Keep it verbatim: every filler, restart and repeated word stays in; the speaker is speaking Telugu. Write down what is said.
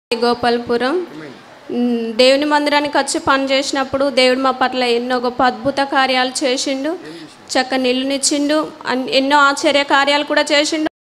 గోపాలపురం దేవుని మందిరానికి వచ్చి పని చేసినప్పుడు దేవుడు మా పట్ల ఎన్నో గొప్ప అద్భుత కార్యాలు చేసిండు. చక్కని ఇల్లునిచ్చిండు, ఎన్నో ఆశ్చర్య కార్యాలు కూడా చేసిండు.